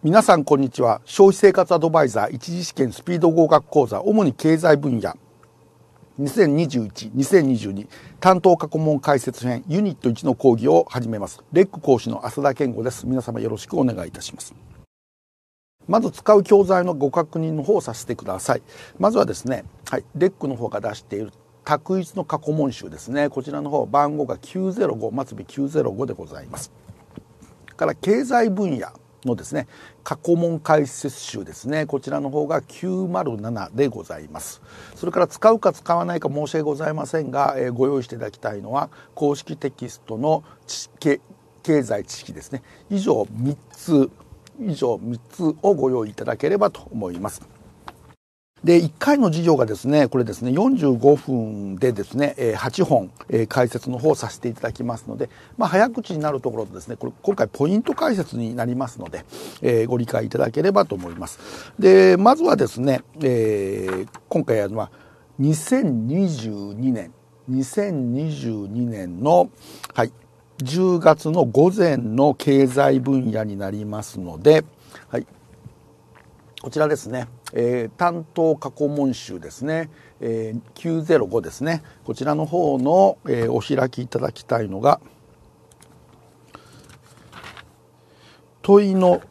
皆さんこんにちは。消費生活アドバイザー一次試験スピード合格講座、主に経済分野2021、2022担当過去問解説編ユニット1の講義を始めます。レック講師の浅田健吾です。皆様よろしくお願いいたします。まず使う教材のご確認の方をさせてください。まずはですね、レックの方が出している択一の過去問集ですね。こちらの方番号が905末尾905でございます。から経済分野のですね、過去問解説集ですね。こちらの方が907でございます。それから使うか使わないか申し訳ございませんが、ご用意していただきたいのは公式テキストの経済知識ですね。以上3つをご用意いただければと思います。で、1回の授業がですね、これですね、45分でですね、8本、解説の方をさせていただきますので、早口になるところとですね、これ今回ポイント解説になりますので、ご理解いただければと思います。で、まずはですね、今回やるのは2022年の、10月の午前の経済分野になりますので、こちらですね、担当過去問集ですね、905ですね、こちらの方の、お開きいただきたいのが問いの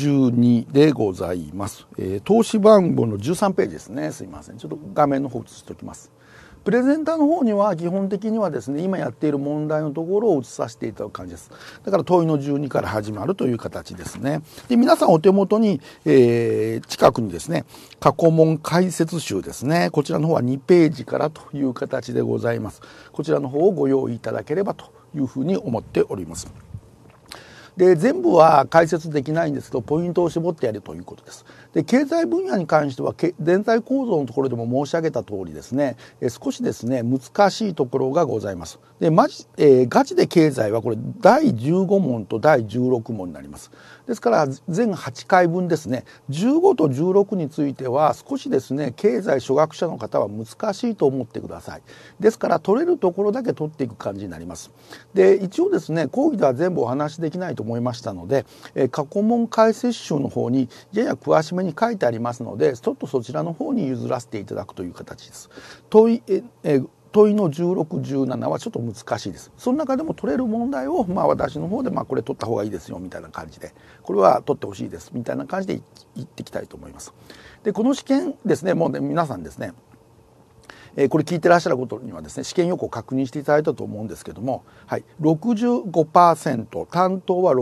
12でございます。投資番号の13ページですね。すいません、ちょっと画面の方映しておきます。プレゼンターの方には基本的にはですね、今やっている問題のところを映させていただく感じです。だから問いの12から始まるという形ですね。で、皆さんお手元に、近くにですね、過去問解説集ですね。こちらの方は2ページからという形でございます。こちらの方をご用意いただければというふうに思っております。で、全部は解説できないんですけど、ポイントを絞ってやるということです。で、経済分野に関しては全体構造のところでも申し上げた通りですね、少しですね難しいところがございます。で、ガチで経済はこれ第15問と第16問になります。ですから全8回分ですね、15と16については少しですね、経済初学者の方は難しいと思ってください。ですから取れるところだけ取っていく感じになります。で、一応ですね、講義では全部お話しできないと思いましたので、過去問解説集の方にやや詳しめに書いてありますので、ちょっとそちらの方に譲らせていただくという形です。問いの16、17はちょっと難しいです。その中でも取れる問題を、私の方でこれ取った方がいいですよみたいな感じで、これは取ってほしいですみたいな感じで言っていきたいと思います。で、この試験ですね、もうね、皆さんですね、これ聞いてらっしゃることにはですね、試験要項を確認していただいたと思うんですけども、65%、担当は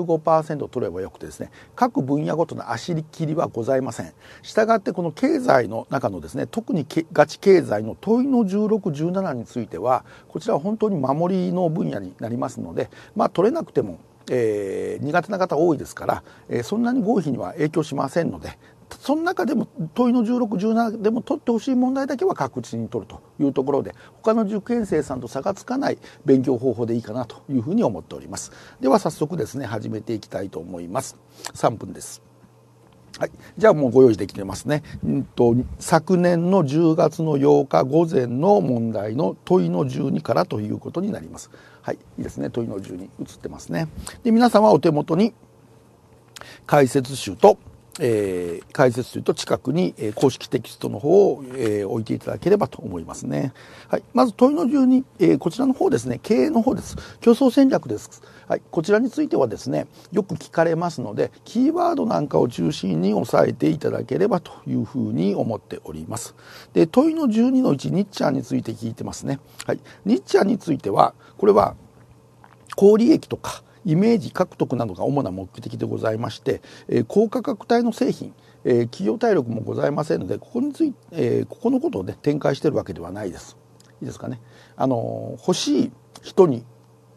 65% 取ればよくてですね、各分野ごとの足切りはございません。したがってこの経済の中のですね、特にガチ経済の問いの16、17については、こちらは本当に守りの分野になりますので、取れなくても苦手な方多いですから、そんなに合否には影響しませんので、その中でも問いの16、17でも取ってほしい問題だけは確実に取るというところで、他の受験生さんと差がつかない勉強方法でいいかなというふうに思っております。では早速ですね、始めていきたいと思います。3分です。じゃあもうご用意できてますね。昨年の10月の8日午前の問題の問いの12からということになります。いいですね。問いの12映ってますね。で、皆さんはお手元に解説集と近くに公式テキストの方を置いていただければと思いますね。まず問いの12、こちらの方ですね、経営の方です。競争戦略です。こちらについてはですね、よく聞かれますので、キーワードなんかを中心に押さえていただければというふうに思っております。で、問いの12の1、日チャーについて聞いてますね。日チャーについては、これは高利益とかイメージ獲得などが主な目的でございまして、高価格帯の製品、企業体力もございませんので、ここのことをね、展開しているわけではないです。いいですかね。欲しい人に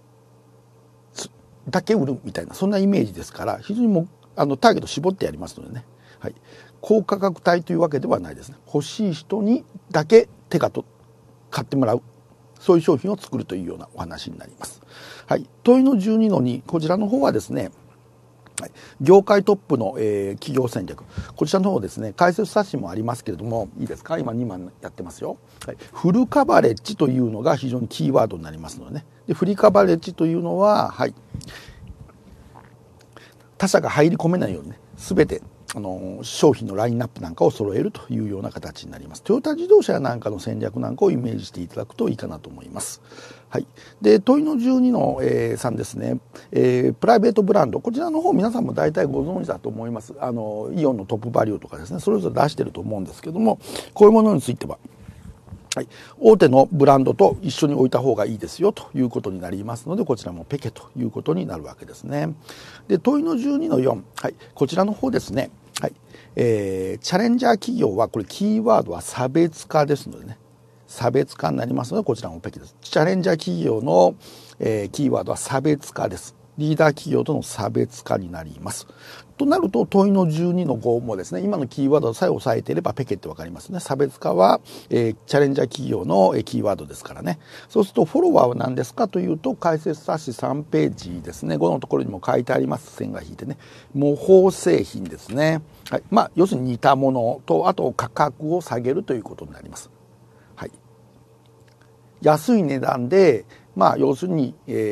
だけ売るみたいな、そんなイメージですから、非常にターゲット絞ってやりますのでね。高価格帯というわけではないですね。欲しい人にだけ買ってもらう。そういう商品を作るというようなお話になります。問いの12の2、こちらの方はですね、業界トップの、企業戦略、こちらの方ですね、解説冊子もありますけれども、いいですか、今2枚やってますよ。フルカバレッジというのが非常にキーワードになりますのでね。で、フリカバレッジというのは、他社が入り込めないようにね、 全て商品のラインナップなんかを揃えるというような形になります。トヨタ自動車なんかの戦略なんかをイメージしていただくといいかなと思います。はい、で問いの12の、3ですね、プライベートブランド、こちらの方皆さんも大体ご存知だと思います。イオンのトップバリューとかですね、それぞれ出してると思うんですけども、こういうものについては、はい、大手のブランドと一緒に置いた方がいいですよということになりますので、こちらもペケということになるわけですね。で問いの12の4、はい、こちらの方ですね、はい、チャレンジャー企業はこれキーワードは差別化ですのでね、差別化になりますので、こちらもペケです。チャレンジャー企業の、キーワードは差別化です。リーダー企業との差別化になります。となると問いの12の5もですね、今のキーワードさえ押さえていればペケってわかりますね。差別化は、チャレンジャー企業の、キーワードですからね。そうするとフォロワーは何ですかというと、解説冊子3ページですね、5のところにも書いてあります。線が引いてね、模倣製品ですね。はい、要するに似たものと、あと価格を下げるということになります。はい、安い値段で、要するに、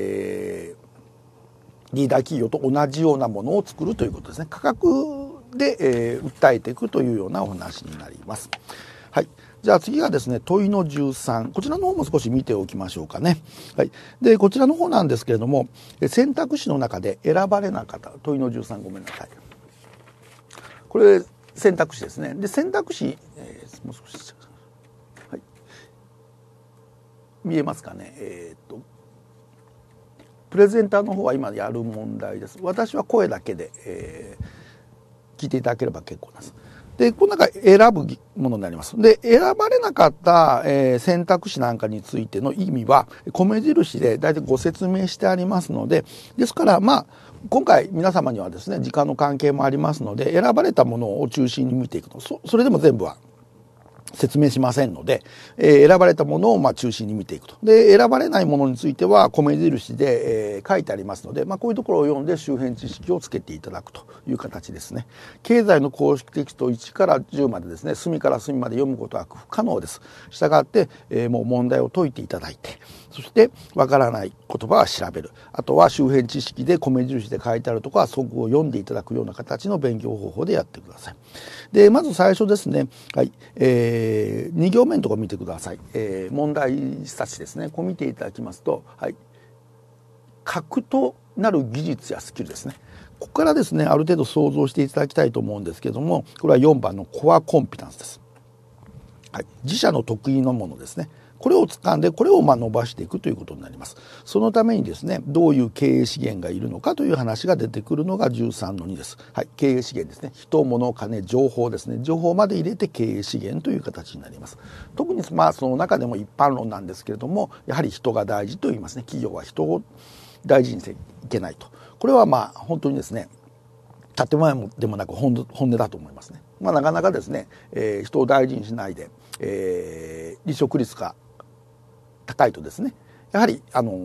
リーダー企業と同じようなものを作るということですね。価格で、訴えていくというようなお話になります。はい。じゃあ次がですね、問いの13。こちらの方も少し見ておきましょうかね。はい。で、こちらの方なんですけれども、選択肢の中で選ばれなかった。問いの13、ごめんなさい。これ、選択肢ですね。で、選択肢、もう少し、はい。見えますかね。プレゼンターの方は今やる問題です。私は声だけで、聞いていただければ結構です。で、この中選ぶものになります。で、選ばれなかった、選択肢なんかについての意味は米印で大体ご説明してありますので、ですから今回皆様にはですね、時間の関係もありますので、選ばれたものを中心に見ていくと、それでも全部は説明しませんので、選ばれたものを中心に見ていくと。で、選ばれないものについては米印で、書いてありますので、こういうところを読んで周辺知識をつけていただくという形ですね。経済の公式テキスト1から10までですね、隅から隅まで読むことは不可能です。したがって、もう問題を解いていただいて、そしてわからない言葉は調べる。あとは周辺知識で米印で書いてあるところはそこを読んでいただくような形の勉強方法でやってください。で、まず最初ですね、はい、2行目のところ見てください。問題冊子ですね。こう見ていただきますと、はい、核となる技術やスキルですね。ここからですね、ある程度想像していただきたいと思うんですけども、これは4番のコアコンピタンスです。はい、自社の得意のものですね。これを掴んで、これを伸ばしていくということになります。そのためにですね、どういう経営資源がいるのかという話が出てくるのが13の2です。はい、経営資源ですね。人、物、金、情報ですね。情報まで入れて経営資源という形になります。特にその中でも一般論なんですけれども、やはり人が大事と言いますね。企業は人を大事にしていけないと。これは本当にですね、建前でもなく本音だと思いますね。なかなかですね、人を大事にしないで、離職率が高いとですね、やはり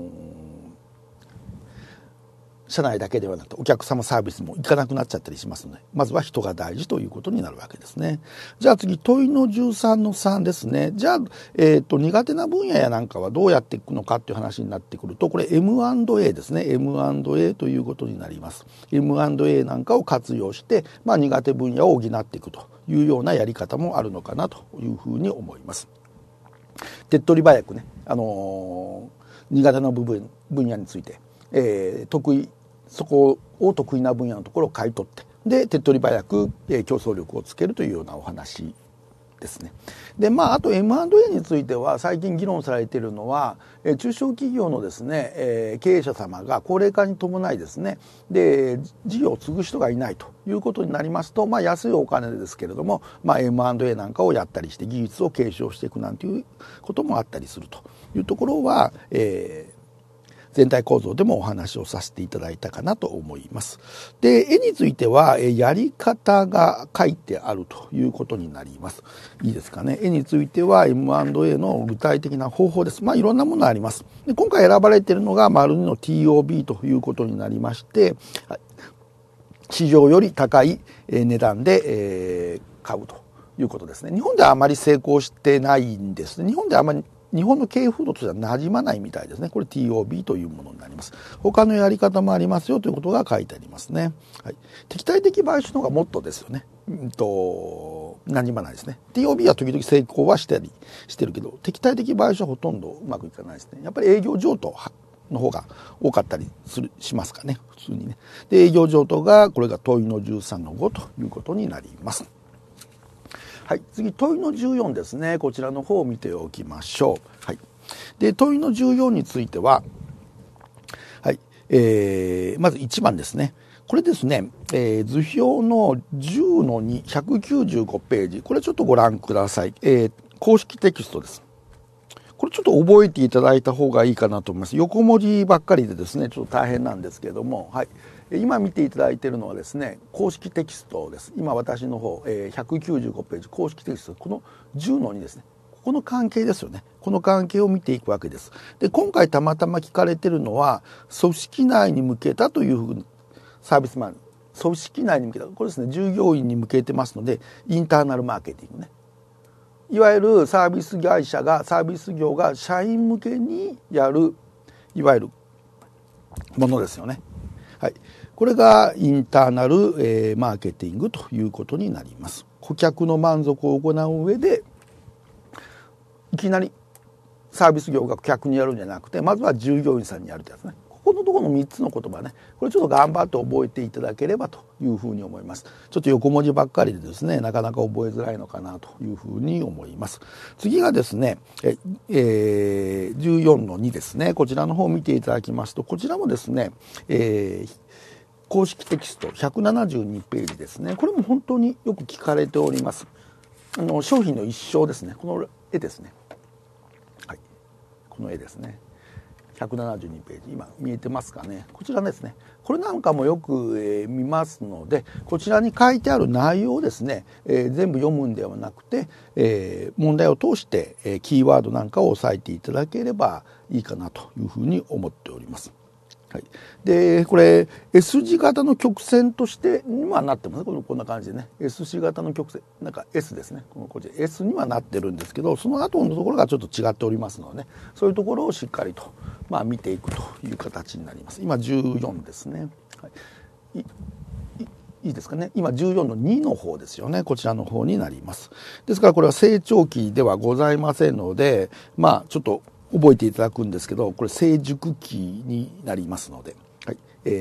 社内だけではなくてお客様サービスもいかなくなっちゃったりしますので、まずは人が大事ということになるわけですね。じゃあ次、問いの13の3ですね。じゃあ、苦手な分野やなんかはどうやっていくのかっていう話になってくると、これ M&A ですね。M&A ということになります。M&A なんかを活用して、苦手分野を補っていくというようなやり方もあるのかなというふうに思います。手っ取り早くね、苦手な分野について、そこを得意な分野のところを買い取って、で手っ取り早く、競争力をつけるというようなお話ですね。であと M&A については最近議論されているのは、中小企業のですね、経営者様が高齢化に伴いですね、で事業を継ぐ人がいないということになりますと、安いお金ですけれども、M&A なんかをやったりして技術を継承していくなんていうこともあったりするというところは、全体構造でもお話をさせていただいたかなと思います。で、絵についてはやり方が書いてあるということになります。いいですかね。絵については M&A の具体的な方法です。いろんなものあります。で、今回選ばれているのが丸2の TOB ということになりまして、市場より高い値段で買うということですね。日本ではあまり成功してないんですね。日本ではあまり日本の経営風土としては馴染まないみたいですね。これ TOB というものになります。他のやり方もありますよということが書いてありますね。はい、敵対的買収の方がもっとですよね。馴染まないですね。TOB は時々成功はしてるけど、敵対的買収はほとんどうまくいかないですね。やっぱり営業譲渡の方が多かったりしますかね、普通にね。で、営業譲渡が、これが問いの13の5ということになります。はい、次、問いの14ですね。こちらの方を見ておきましょう。はい。で、問いの14については、はい、まず1番ですね。これですね、図表の10の2、195ページ。これちょっとご覧ください。公式テキストです。これちょっと覚えていただいた方がいいかなと思います。横文字ばっかりでですね、ちょっと大変なんですけども、はい。今見ていただいているのはですね、公式テキストです。今私の方、195ページ公式テキスト、この10の2ですね。ここの関係ですよね。この関係を見ていくわけです。で、今回たまたま聞かれているのは、組織内に向けたというふうにサービスマン、組織内に向けた、これですね、従業員に向けてますので、インターナルマーケティングね。いわゆるサービス業が社員向けにやる、いわゆるものですよね。はい。これがインターナル、マーケティングということになります。顧客の満足を行う上で、いきなりサービス業が顧客にやるんじゃなくて、まずは従業員さんにやるってやつね。ここのところの3つの言葉ね、これちょっと頑張って覚えていただければというふうに思います。ちょっと横文字ばっかりでですね、なかなか覚えづらいのかなというふうに思います。次がですね、14の2ですね。こちらの方を見ていただきますと、こちらもですね、公式テキスト172ページですね。これも本当によく聞かれております。商品の一生ですね。この絵ですね。はい。この絵ですね。172ページ、今見えてますかね。こちらですね。これなんかもよく、見ますので、こちらに書いてある内容をですね、全部読むんではなくて、問題を通して、キーワードなんかを押さえていただければいいかなというふうに思っております。はい、でこれ S 字型の曲線としてにはなってます。こんな感じでね S 字型の曲線なんか S ですね。こちら S にはなってるんですけど、その後のところがちょっと違っておりますので、ね、そういうところをしっかりと、見ていくという形になります。今14ですね。はい、いいですかね。今14の2の方ですよね。こちらの方になります。ですからこれは成長期ではございませんので、ちょっと覚えていただくんですけど、これ成熟期になりますので、はい、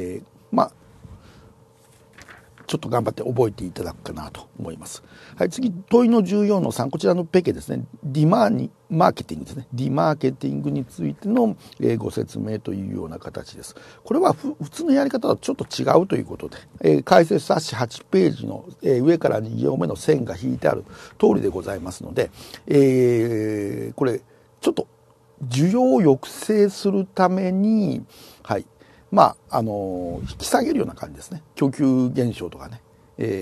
ちょっと頑張って覚えていただくかなと思います。はい、次、問いの14の3、こちらのペケですね。マーケティングですね。ディマーケティングについての、ご説明というような形です。これは普通のやり方とちょっと違うということで、解説冊子8ページの、上から2行目の線が引いてある通りでございますので、これ、ちょっと需要を抑制するために、はい、引き下げるような感じですね。供給減少とかね、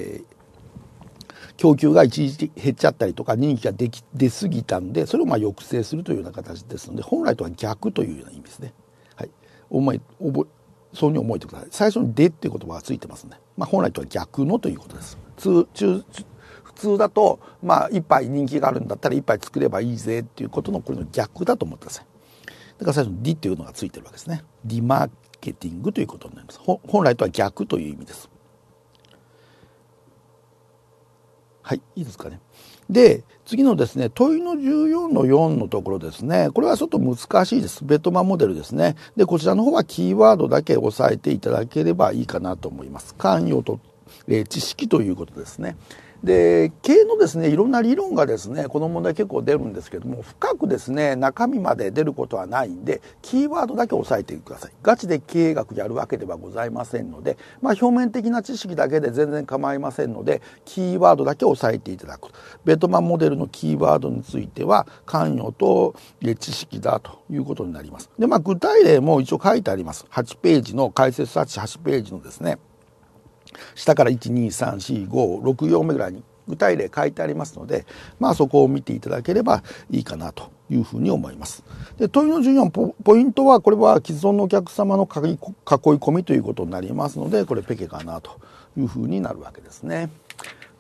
供給が一時減っちゃったりとか人気が出過ぎたんで、それを抑制するというような形ですので、本来とは逆というような意味ですね。はい、そうに覚えてください。最初にでっていう言葉がついてますね。本来とは逆のということです。普通だと、一杯人気があるんだったら一杯作ればいいぜっていうことのこれの逆だと思ってください。だから最初にディっていうのがついてるわけですね。ディマーケティングということになります。本来とは逆という意味です。はい、いいですかね。で、次のですね、問いの14の4のところですね。これはちょっと難しいです。ベットマンモデルですね。で、こちらの方はキーワードだけ押さえていただければいいかなと思います。関与と、知識ということですね。で、経営のですね、いろんな理論がですね、この問題結構出るんですけども、深くですね、中身まで出ることはないんで、キーワードだけ押さえてください。ガチで経営学やるわけではございませんので、表面的な知識だけで全然構いませんので、キーワードだけ押さえていただく。ベットマンモデルのキーワードについては、関与と知識だということになります。で、具体例も一応書いてあります。8ページの解説冊子8ページのですね、下から1、2、3、4、5、6行目ぐらいに具体例書いてありますので、そこを見ていただければいいかなというふうに思います。で、問いの14ポイントは、これは既存のお客様の囲い込みということになりますので、これペケかなというふうになるわけですね。はい。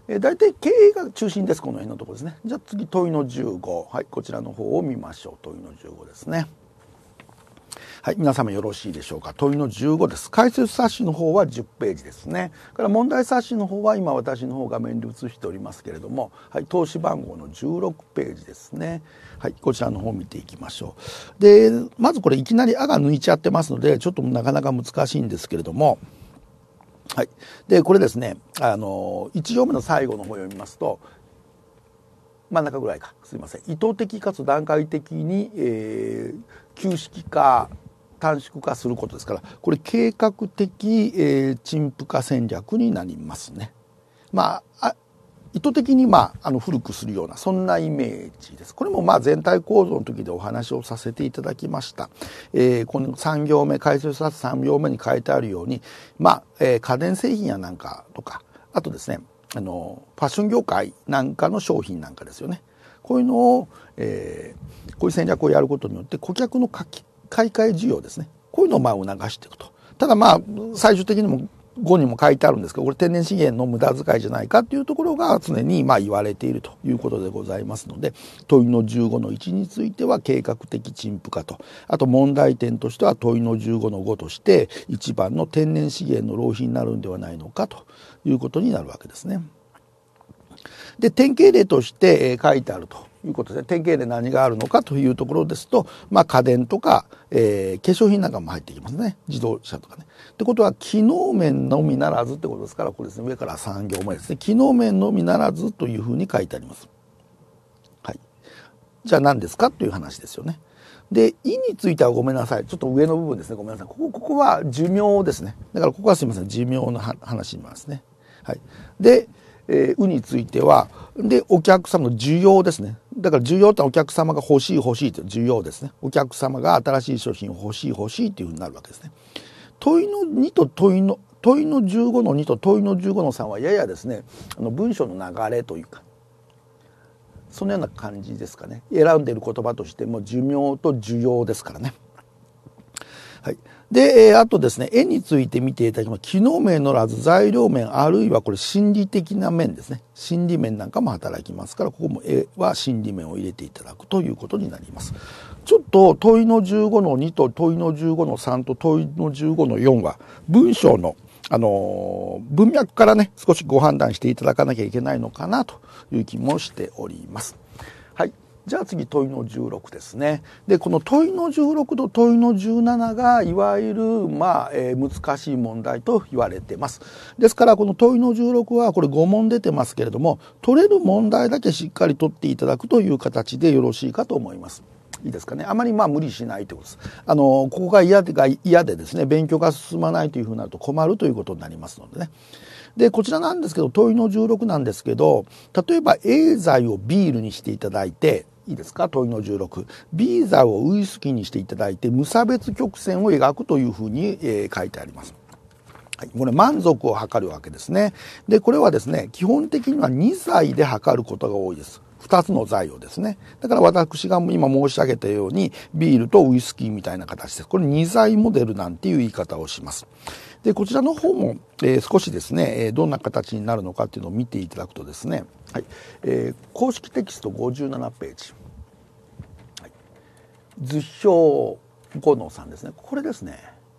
大体経営が中心です。この辺のところですね。じゃあ次問いの15、はい、こちらの方を見ましょう。問いの15ですね。はい、皆様よろしいでしょうか。問いの15です。解説冊子の方は10ページですね。から問題冊子の方は今私の方画面で映しておりますけれども、はい、投資番号の16ページですね。はい、こちらの方を見ていきましょう。で、まずこれいきなり「あ」が抜いちゃってますので、ちょっとなかなか難しいんですけれども、はい、でこれですね、1行目の最後の方を読みますと、真ん中ぐらいか、すいません、意図的かつ段階的に、旧式化短縮化することですから、これ計画的、陳腐化戦略になりますね。意図的に、古くするようなそんなイメージです。これも全体構造の時でお話をさせていただきました。この3行目、解説冊3行目に書いてあるように、家電製品やなんかとか、あとですね、ファッション業界なんかの商品なんかですよね。こういうのを、こういう戦略をやることによって顧客の買い替え需要ですね、こういうのを促していくと。ただ最終的にも語にも書いてあるんですけど、これ天然資源の無駄遣いじゃないかというところが常に言われているということでございますので、問いの15の1については計画的陳腐化と、あと問題点としては問いの15の5として1番の天然資源の浪費になるんではないのかということになるわけですね。で、典型例として書いてあるということで、典型例何があるのかというところですと、家電とか、化粧品なんかも入ってきますね。自動車とかね。ってことは、機能面のみならずってことですから、これですね、上から3行目ですね。機能面のみならずというふうに書いてあります。はい。じゃあ何ですかという話ですよね。で、意についてはごめんなさい。ちょっと上の部分ですね。ごめんなさい。ここは寿命ですね。だからここはすみません。寿命の話になりますね。はい。で、については、で、お客様の需要ですね。だから需要ってお客様が欲しいという需要ですね。お客様が新しい商品を欲しいというふうになるわけですね。問いの2と問いの15の2と問いの15の3はややですね、文章の流れというか、そのような感じですかね。選んでいる言葉としても寿命と需要ですからね。はい。で、あとですね、絵について見ていただきます。機能面のらず材料面、あるいはこれ心理的な面ですね。心理面なんかも働きますから、ここも絵は心理面を入れていただくということになります。ちょっと問いの15の2と問いの15の3と問いの15の4は文章の文脈からね、少しご判断していただかなきゃいけないのかなという気もしております。はい。じゃあ次問いの16ですね。で、この問いの16と問いの17がいわゆる難しい問題と言われています。ですからこの問いの16はこれ5問出てますけれども、取れる問題だけしっかり取っていただくという形でよろしいかと思います。いいですかね。あまり無理しないということです。ここが嫌でですね、勉強が進まないというふうになると困るということになりますのでね。で、こちらなんですけど、問いの16なんですけど、例えば A 剤をビールにしていただいて、いいですか、問いの16。B 剤をウイスキーにしていただいて、無差別曲線を描くというふうに、書いてあります。はい、これ満足を測るわけですね。で、これはですね、基本的には2剤で測ることが多いです。2つの剤をですね。だから私が今申し上げたように、ビールとウイスキーみたいな形です。これ2剤モデルなんていう言い方をします。で、こちらの方も、少しですね、どんな形になるのかっていうのを見ていただくとですね、はい、公式テキスト57ページ。はい、図表5の3ですね。これですね。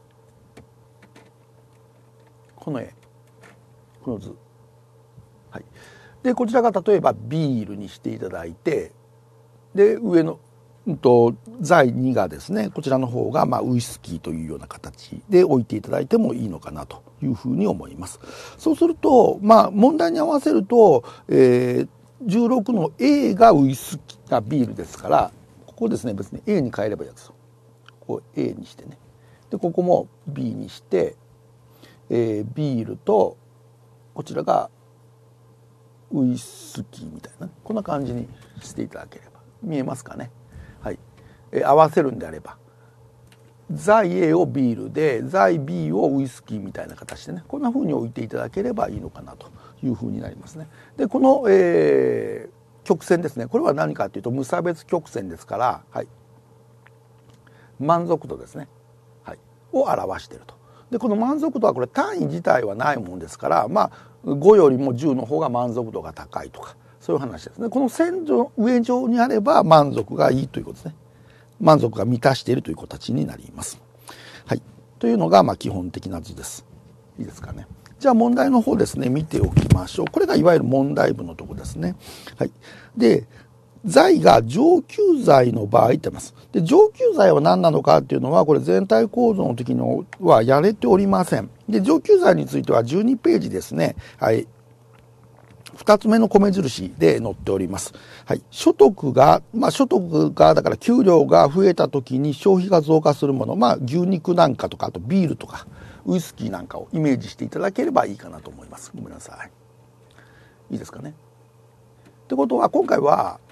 この絵、この図。はい。で、こちらが例えばビールにしていただいて、で、上の、剤2がですね、こちらの方がウイスキーというような形で置いていただいてもいいのかなというふうに思います。そうすると、問題に合わせると、16の A がウイスキーがビールですから、ここですね、別に A に変えればいいです。ここ A にしてね。で、ここも B にして、ビールと、こちらがウイスキーみたいな、こんな感じにしていただければ。見えますかね。はい。合わせるんであれば、剤 A をビールで、剤 B をウイスキーみたいな形でね、こんな風に置いていただければいいのかなという風になりますね。で、この、曲線ですね。これは何かというと無差別曲線ですから、はい。満足度ですね。はい。を表していると。で、この満足度はこれ単位自体はないものですから、 5よりも10の方が満足度が高いとか、そういう話ですね。この線上上上にあれば満足がいいということですね。満足が満たしているという形になります。はい、というのが基本的な図です。いいですかね。じゃあ問題の方ですね、見ておきましょう。これがいわゆる問題文のところですね。はい、で材が上級材の場合って言います。で上級材は何なのかっていうのはこれ全体構造の時のはやれておりません。で上級材については12ページですね。はい。2つ目の米印で載っております。はい、所得がだから給料が増えた時に消費が増加するもの、牛肉なんかとか、あとビールとかウイスキーなんかをイメージしていただければいいかなと思います。ごめんなさい。いいですかね。ってことは今回は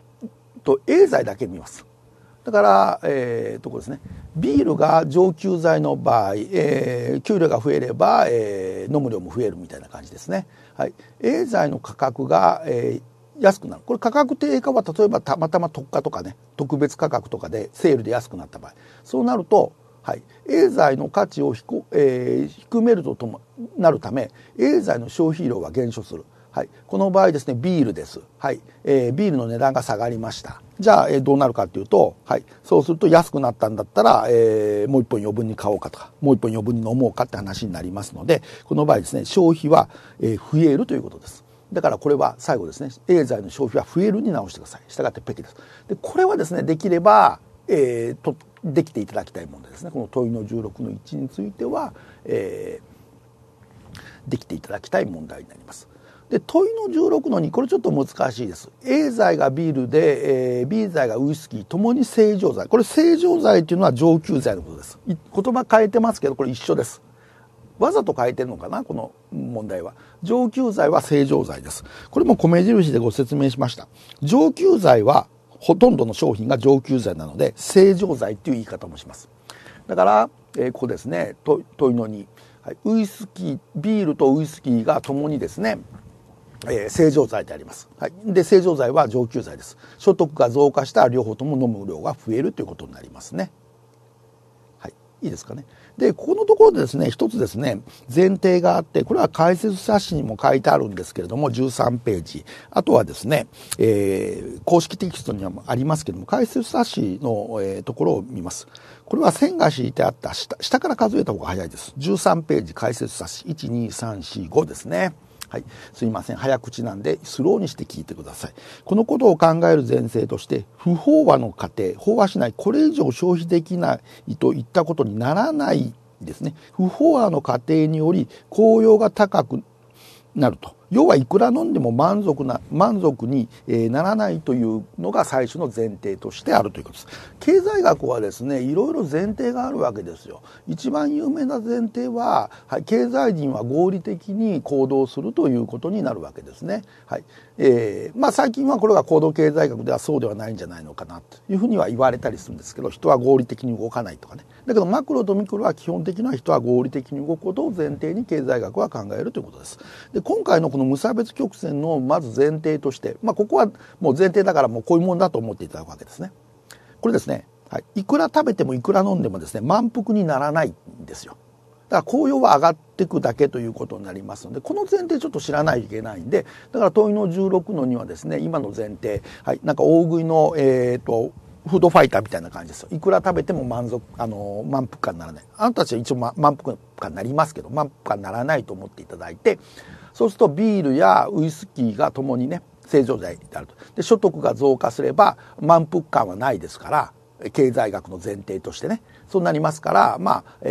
A 材だけ見ます。だからこれですね、ビールが上級材の場合、給料が増えれば、飲む量も増えるみたいな感じですね。はい、A 材の価格が、安くなる。これ価格低下は例えばたまたま特価とかね、特別価格とかでセールで安くなった場合、そうなると、はい、A 材の価値を低めるとなるため A 材の消費量は減少する。はい、この場合ですね、ビールです。はい、ビールの値段が下がりました。じゃあ、どうなるかというと、はい、そうすると安くなったんだったら、もう一本余分に買おうかとか、もう一本余分に飲もうかって話になりますので、この場合ですね、消費は、増えるということです。だからこれは最後ですね、A 材の消費は増えるに直してください。したがってペケです。で、これはですね、できれば、できていただきたい問題ですね。この問いの16の1については、できていただきたい問題になります。で問いの16の2、これちょっと難しいです。A 材がビールで、B 材がウイスキー、ともに正常剤。これ正常剤というのは上級剤のことです。言葉変えてますけどこれ一緒です。わざと変えてるのかな、この問題は。上級剤は正常剤です。これも米印でご説明しました。上級剤はほとんどの商品が上級剤なので正常剤っていう言い方もします。だから、ここですね、問いの2、はい、ウイスキー、ビールとウイスキーがともにですね、正常剤であります。はい、で正常剤は上級剤です。所得が増加したら両方とも飲む量が増えるということになりますね。はい、いいですかね。でここのところでですね、一つですね前提があって、これは解説冊子にも書いてあるんですけれども13ページ、あとはですね、公式テキストにはありますけれども解説冊子の、ところを見ます。これは線が敷いてあった下から数えた方が早いです。13ページ解説冊子 1,2,3,4,5 ですね。はい、すいません、早口なんでスローにして聞いてください。このことを考える前提として不飽和の過程、飽和しない、これ以上消費できないといったことにならないですね。不飽和の過程により効用が高くなると、要はいくら飲んでも満足にならないというのが最初の前提としてあるということです。経済学はですね、いろいろ前提があるわけですよ。一番有名な前提は、はい、経済人は合理的に行動するということになるわけですね。はい、最近はこれが行動経済学ではそうではないんじゃないのかなというふうには言われたりするんですけど、人は合理的に動かないとかね。だけどマクロとミクロは基本的には人は合理的に動くことを前提に経済学は考えるということです。で今回のこの無差別曲線のまず前提として、ここはもう前提だからもうこういうもんだと思っていただくわけですね。これですね、はい、いくら食べてもいくら飲んでもですね満腹にならないんですよ。だから効用は上がっていくだけということになりますので、この前提ちょっと知らないといけないんで、だから問いの16の2はですね、今の前提、はい、なんか大食いのフードファイターみたいな感じですよ。いくら食べても満腹感にならない。あなたたちは一応満腹感になりますけど、満腹感にならないと思っていただいて、そうするとビールやウイスキーがともにね正常剤であると。で所得が増加すれば満腹感はないですから、経済学の前提としてねそうなりますから、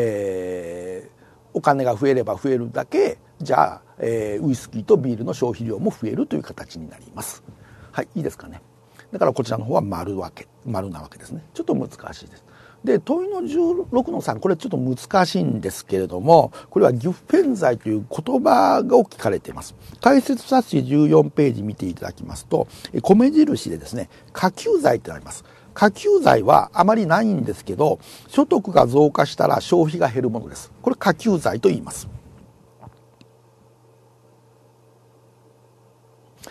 お金が増えれば増えるだけじゃあ、ウイスキーとビールの消費量も増えるという形になります。はい、いいですかね。だからこちらの方は丸なわけですね。ちょっと難しいです。で問いの16の3、これちょっと難しいんですけれども、これはギュッフェン剤という言葉が聞かれています。解説冊子14ページ見ていただきますと、米印でですね下級剤ってなります。下級剤はあまりないんですけど、所得が増加したら消費が減るものです。これ下級剤と言います。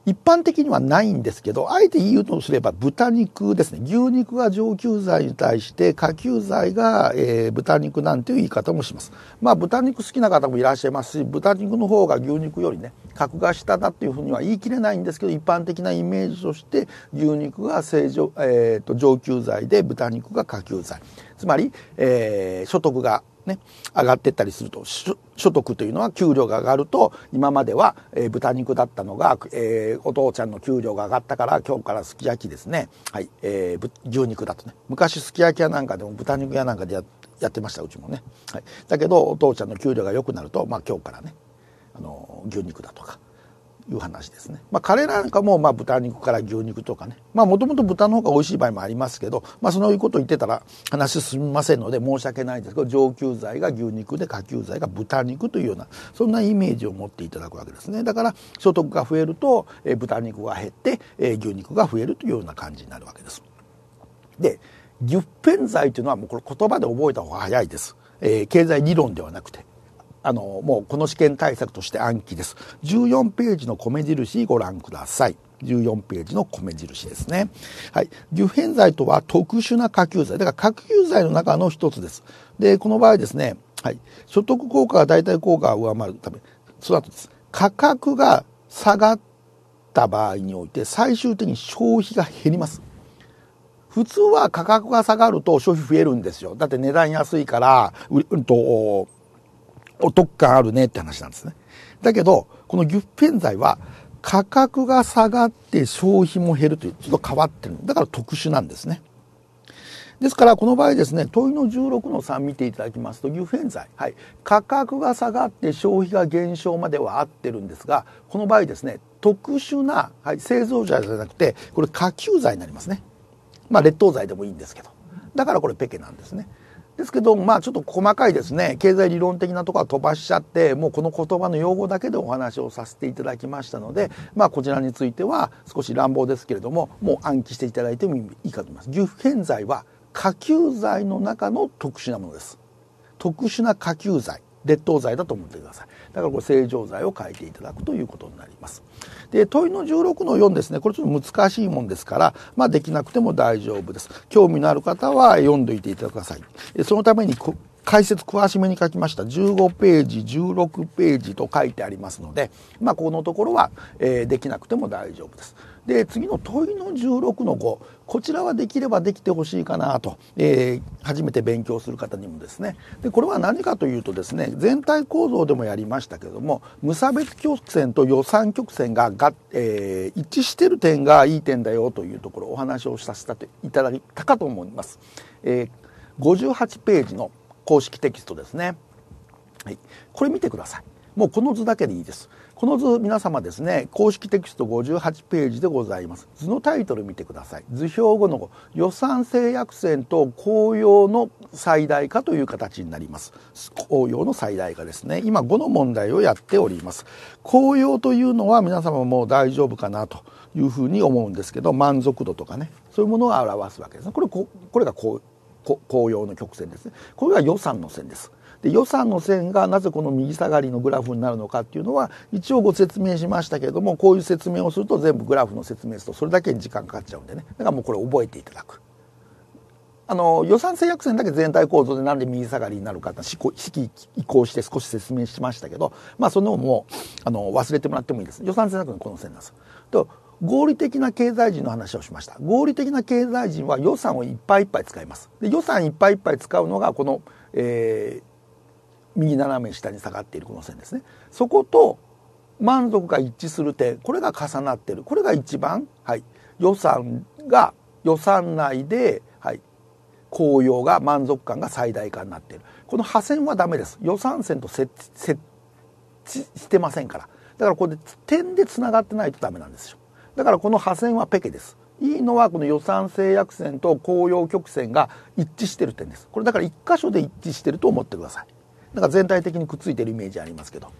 一般的にはないんですけど、あえて言うとすれば豚肉ですね。牛肉が上級剤に対して下級剤が、豚肉なんていう言い方もします。まあ豚肉好きな方もいらっしゃいますし、豚肉の方が牛肉よりね、格が下だっていうふうには言い切れないんですけど、一般的なイメージとして牛肉が上級剤で豚肉が下級剤。つまり、所得がね、上がっていったりすると、所得というのは給料が上がると、今までは、豚肉だったのが、お父ちゃんの給料が上がったから今日からすき焼きですね、はい、牛肉だとね。昔すき焼き屋なんかでも豚肉屋なんかでやってました、うちもね、はい、だけどお父ちゃんの給料が良くなると、まあ今日からね牛肉だとかいう話ですね。まあ彼なんかもまあ豚肉から牛肉とかね、まあもともと豚の方が美味しい場合もありますけど、まあそういうことを言ってたら話進みませんので申し訳ないですけど、上級剤が牛肉で下級剤が豚肉というようなそんなイメージを持っていただくわけですね。だから所得が増えると豚肉が減って牛肉が増えるというような感じになるわけです。で、ギュッペン剤というのはもうこれ言葉で覚えた方が早いです。経済理論ではなくて。もうこの試験対策として暗記です。14ページの米印ご覧ください。14ページの米印ですね。はい。ギュフェン剤とは特殊な下級剤。だから下級剤の中の一つです。で、この場合ですね、はい。所得効果が代替効果を上回るため、その後です。価格が下がった場合において最終的に消費が減ります。普通は価格が下がると消費増えるんですよ。だって値段安いから、お得感あるねって話なんですね。だけど、このギュッペン剤は価格が下がって消費も減るというちょっと変わってる。だから特殊なんですね。ですからこの場合ですね、問いの16の3見ていただきますと、ギュフェン剤、はい、価格が下がって消費が減少までは合ってるんですが、この場合ですね、特殊な、はい、製造剤じゃなくて、これ下級剤になりますね。まあ劣等剤でもいいんですけど。だからこれペケなんですね。ですけど、まあちょっと細かいですね、経済理論的なところは飛ばしちゃって、もうこの言葉の用語だけでお話をさせていただきましたので、まあこちらについては少し乱暴ですけれども、もう暗記していただいてもいいかと思います。ギュフェン剤は下級剤の中の特殊なものです。特殊な下級剤。劣等剤だと思ってください。だからこれ正常剤を書いていただくということになります。で、問いの16の4ですね。これちょっと難しいもんですから、まあできなくても大丈夫です。興味のある方は読んでおいていただください。そのために解説詳しめに書きました。15ページ、16ページと書いてありますので、まあこのところは、できなくても大丈夫です。で、次の問いの16の5。こちらはできればできてほしいかなと、初めて勉強する方にもですね。で、これは何かというとですね、全体構造でもやりましたけれども、無差別曲線と予算曲線が一致している点がいい点だよというところをお話をさせていただいたかと思います。58ページの公式テキストですね。はい。これ見てください。もうこの図だけでいいです。この図皆様ですね、公式テキスト58ページでございます。図のタイトル見てください。図表後の予算制約線と効用の最大化という形になります。効用の最大化ですね。今5の問題をやっております。効用というのは皆様もう大丈夫かなというふうに思うんですけど、満足度とかね、そういうものを表すわけですね。これが効用の曲線ですね。これが予算の線です。で、予算の線がなぜこの右下がりのグラフになるのかっていうのは一応ご説明しましたけれども、こういう説明をすると全部グラフの説明するとそれだけに時間かかっちゃうんでね。だからもうこれ覚えていただく。予算制約線だけ全体構造でなんで右下がりになるかって式移行して少し説明しましたけど、まあそのも忘れてもらってもいいです。予算制約のこの線なんです。と合理的な経済人の話をしました。合理的な経済人は予算をいっぱいいっぱい使います。で、予算いっぱいいっぱい使うのがこの、右斜め下に下がっているこの線ですね。そこと満足が一致する点、これが重なっている。これが一番、はい、予算内で、はい、効用が満足感が最大化になっている。この破線はダメです。予算線と接してませんから。だからこれ点でつながってないとダメなんですよ。だからこの破線はペケです。いいのはこの予算制約線と効用曲線が一致している点です。これだから一箇所で一致していると思ってください。だから全体的にくっついているイメージありますけど、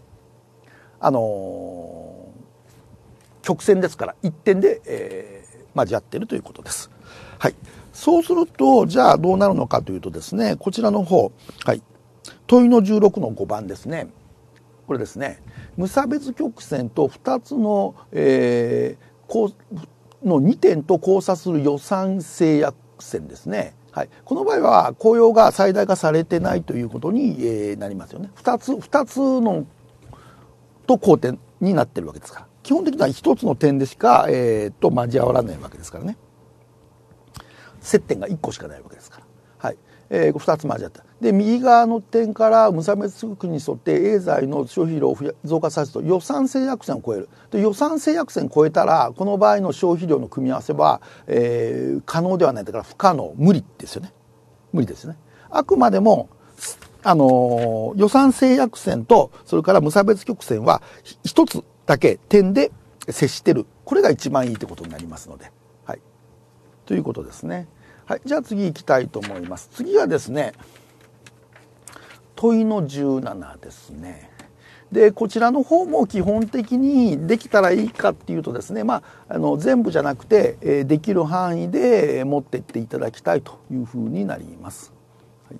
曲線ですから一点で、交わっているということです。はい。そうするとじゃあどうなるのかというとですね、こちらの方、はい、問いの16の5番ですね。 これですね、無差別曲線と2つの、2点と交差する予算制約線ですね。はい、この場合は効用が最大化されてないということに、なりますよね。2つのと交点になってるわけですから、基本的には1つの点でしか、交わらないわけですからね。接点が1個しかないわけですから。はい、2つ交わった。で、右側の点から無差別区に沿って A 剤の消費量を増加させると予算制約線を超える。で、予算制約線を超えたら、この場合の消費量の組み合わせは、可能ではない。だから不可能、無理ですよね。無理ですよね。あくまでも、予算制約線と、それから無差別曲線は、一つだけ点で接してる。これが一番いいということになりますので。はい。ということですね。はい。じゃあ次行きたいと思います。次はですね、問いの17ですね。で、こちらの方も基本的にできたらいいかっていうとですね、全部じゃなくて、できる範囲で持っていっていただきたいというふうになります。はい、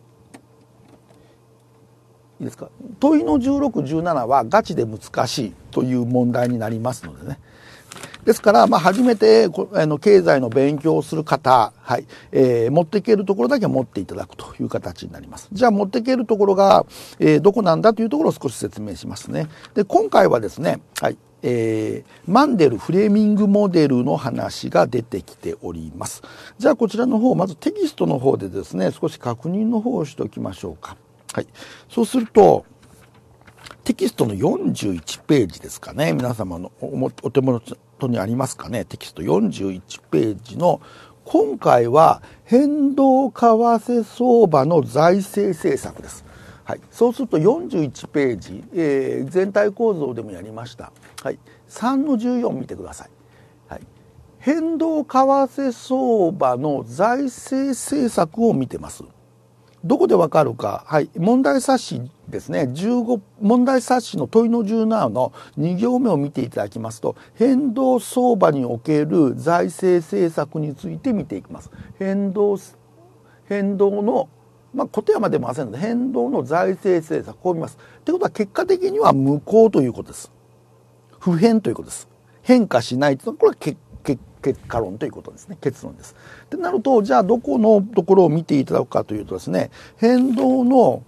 いいですか。問いの16、17はガチで難しいという問題になりますのでね。ですから、初めて経済の勉強をする方、はい、持っていけるところだけ持っていただくという形になります。じゃあ持っていけるところが、どこなんだというところを少し説明しますね。で、今回はですね、はい、マンデル・フレーミングモデルの話が出てきております。じゃあこちらの方、まずテキストの方でですね、少し確認の方をしておきましょうか。はい。そうすると、テキストの41ページですかね。皆様のお手元にありますかね。テキスト41ページの、今回は変動為替相場の財政政策です。はい。そうすると41ページ、全体構造でもやりました。はい。3の14見てください。はい。変動為替相場の財政政策を見てます。どこでわかるか、はい、問題冊子ですね、問題冊子の問いの17の2行目を見ていただきますと、変動相場における財政政策について見ていきます。変動の、ことやまでもませんので、変動の財政政策を見ます。ということは結果的には無効ということです。不変ということです。変化しないというのは、これは結果論ということですね。結論です。ってなると、じゃあどこのところを見ていただくかというとですね、変動の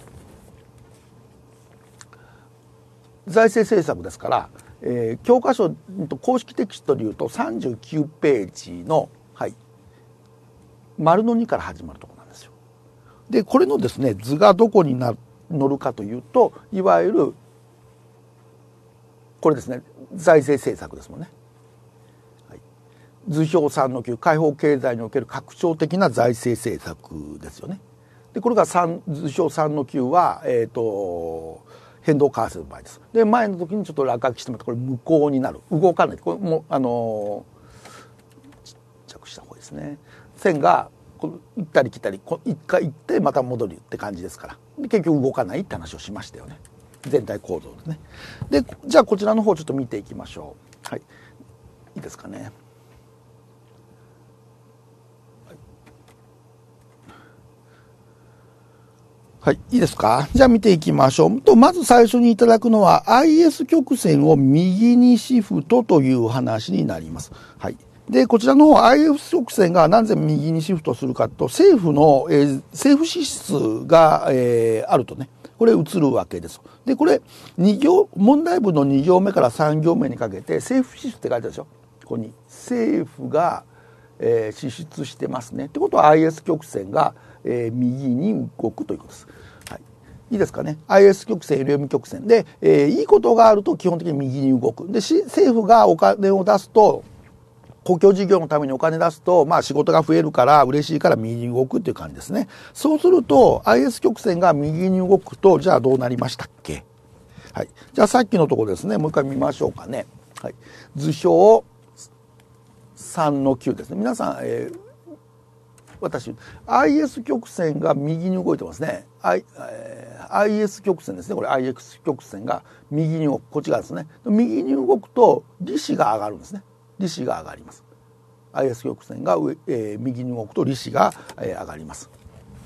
財政政策ですから、教科書と公式テキストでいうと39ページの、はい、丸の2から始まるところなんですよ。で、これのですね、図がどこに載るかというと、いわゆる、これですね、財政政策ですもんね。図表3の9、開放経済における拡張的な財政政策ですよね。で、これが図表3の9は、変動為替の場合です。で、前の時にちょっと落書きしてもらって、これ無効になる。動かない。これもちっちゃくした方がいいですね。線が行ったり来たり、一回行ってまた戻るって感じですから。で、結局動かないって話をしましたよね。全体構造ですね。で、じゃあこちらの方ちょっと見ていきましょう。はい。いいですかね。はい、いいですか？じゃあ見ていきましょう。と、まず最初にいただくのは IS 曲線を右にシフトという話になります。はい。で、こちらの方 IS 曲線がなぜ右にシフトするかと、政府支出が、あるとね、これ映るわけです。で、これ問題文の2行目から3行目にかけて政府支出って書いてあるでしょ。ここに政府が、支出してますね。ってことは IS 曲線が右に動くということです。はい、いいですかね。IS 曲線、LM 曲線で、いいことがあると基本的に右に動く。で、政府がお金を出すと、公共事業のためにお金出すと、仕事が増えるから嬉しいから右に動くっていう感じですね。そうすると、IS 曲線が右に動くと、じゃあどうなりましたっけ？はい。じゃあさっきのところですね。もう一回見ましょうかね。はい。図表3の9ですね。皆さん、私 IS 曲線が右に動いてますね。IS 曲線ですね。これ IX 曲線が右に動く。こっち側ですね。右に動くと利子が上がるんですね。利子が上がります。IS 曲線が右に動くと利子が上がります。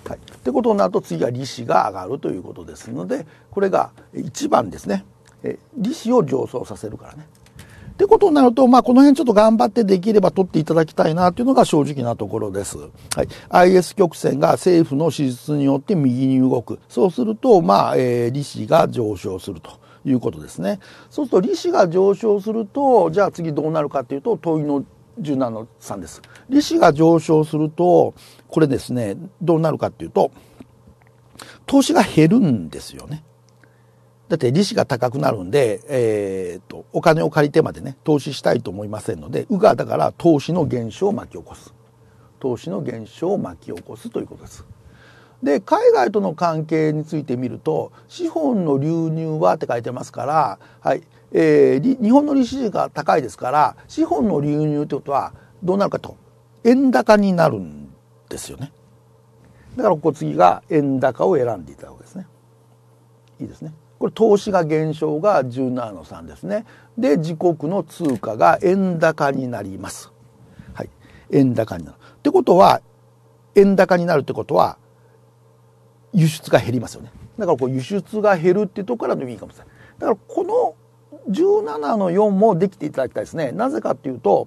はい。ってことになると次は利子が上がるということですので、これが1番ですね。利子を上昇させるからね。ってことになると、この辺ちょっと頑張ってできれば取っていただきたいなというのが正直なところです。はい。IS 曲線が政府の支出によって右に動く。そうすると、利子が上昇するということですね。そうすると、利子が上昇すると、じゃあ次どうなるかというと、問いの17の3です。利子が上昇すると、これですね、どうなるかというと、投資が減るんですよね。だって利子が高くなるんで、お金を借りてまでね、投資したいと思いませんので、だから投資の減少を巻き起こす。投資の減少を巻き起こすということです。で、海外との関係について見ると、資本の流入はって書いてますから、はい。日本の利子が高いですから、資本の流入ということはどうなるかと、円高になるんですよね。だからここ次が円高を選んでいただくわけですね。いいですね。これ投資が減少が17の3ですね。で、自国の通貨が円高になります。はい。円高になる。ってことは、円高になるってことは、輸出が減りますよね。だから輸出が減るっていうところからでもいいかもしれない。だからこの17の4もできていただきたいですね。なぜかっていうと、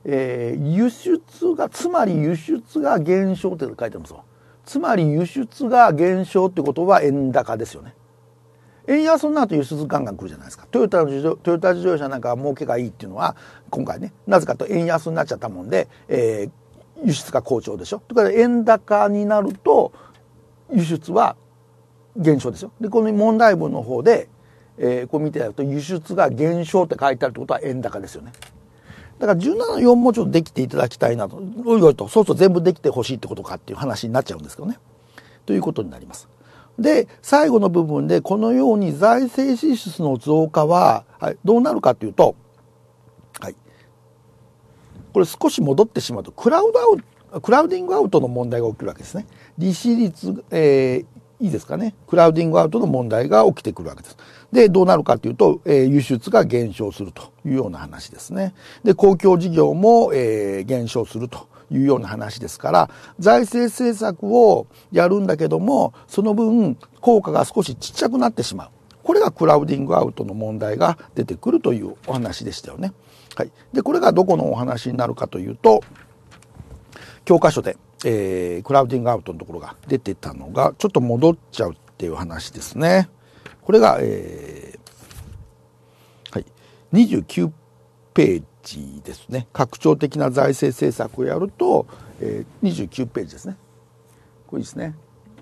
つまり輸出が減少って書いてますよ。つまり輸出が減少ってことは円高ですよね。円安になると輸出ガンガン来るじゃないですか。トヨタ自動車なんか儲けがいいっていうのは、今回ね、なぜかと円安になっちゃったもんで、輸出が好調でしょ。ということで円高になると、輸出は減少ですよ。で、この問題文の方で、こう見てやると、輸出が減少って書いてあるってことは円高ですよね。だから17の4もちょっとできていただきたいなと。おいおいと、そうすると全部できてほしいってことかっていう話になっちゃうんですけどね。ということになります。で、最後の部分でこのように財政支出の増加は、はい、どうなるかというと、はい。これ少し戻ってしまうと、クラウディングアウトの問題が起きるわけですね。利子率、いいですかね。クラウディングアウトの問題が起きてくるわけです。で、どうなるかというと、輸出が減少するというような話ですね。で、公共事業も、減少するというような話ですから、財政政策をやるんだけども、その分、効果が少しちっちゃくなってしまう。これがクラウディングアウトの問題が出てくるというお話でしたよね。はい。で、これがどこのお話になるかというと、教科書で、クラウディングアウトのところが出てたのが、ちょっと戻っちゃうっていう話ですね。これが、はい、29ページですね。拡張的な財政政策をやると、29ページですね。これですね。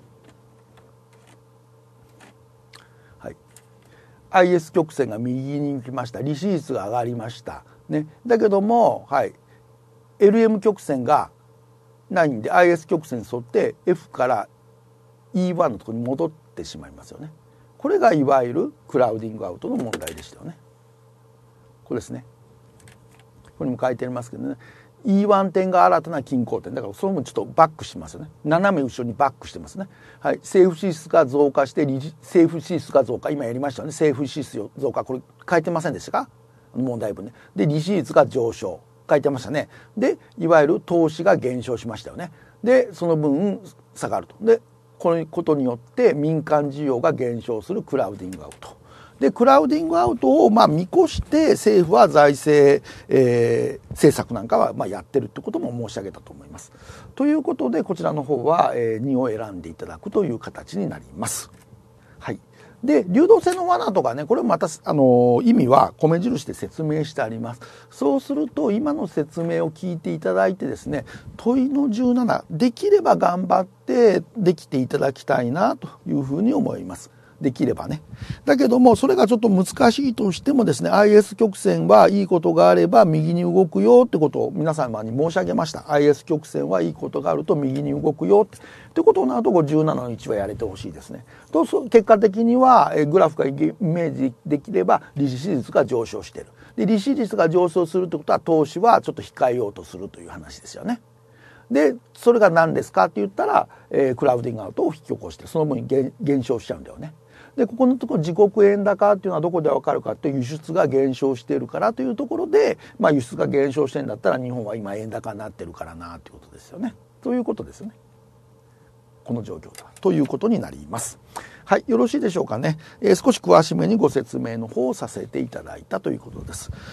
はい。IS 曲線が右に行きました。利子率が上がりました。ね。だけども、はい。LM 曲線がないんで IS 曲線に沿って F から E1 のところに戻ってしまいますよね。これがいわゆるクラウディングアウトの問題でしたよね。これですね。ここにも書いてありますけどね。E1 点が新たな均衡点。だからその分ちょっとバックしますよね。斜め後ろにバックしてますね。はい。政府支出が増加して政府支出が増加。今やりましたよね。政府支出増加。これ書いてませんでしたか？問題文ね。で、利子率が上昇。書いてましたね。で、いわゆる投資が減少しましたよね。で、その分下がると。で、このことによって民間需要が減少するクラウディングアウト。で、クラウディングアウトを見越して政府は財政、政策なんかはやってるってことも申し上げたと思います。ということで、こちらの方は2を選んでいただくという形になります。はい。で、流動性の罠とかね、これもまた、意味は米印で説明してあります。そうすると、今の説明を聞いていただいてですね、問いの17、できれば頑張ってできていただきたいなというふうに思います。できればね。だけども、それがちょっと難しいとしてもですね、IS 曲線はいいことがあれば右に動くよってことを皆様に申し上げました。IS 曲線はいいことがあると右に動くよってことになると、17の1はやれてほしいですね。と、結果的には、グラフがイメージできれば、利子率が上昇している。で、利子率が上昇するってことは、投資はちょっと控えようとするという話ですよね。で、それが何ですかって言ったら、クラウディングアウトを引き起こして、その分減少しちゃうんだよね。で、ここのところ自国円高っていうのはどこでわかるかって輸出が減少しているからというところで、輸出が減少してるんだったら日本は今円高になってるからなっていうことですよね。ということですよね。 この状況だということになります。はい、よろしいでしょうかね。少し詳しめにご説明の方をさせていただいたということです。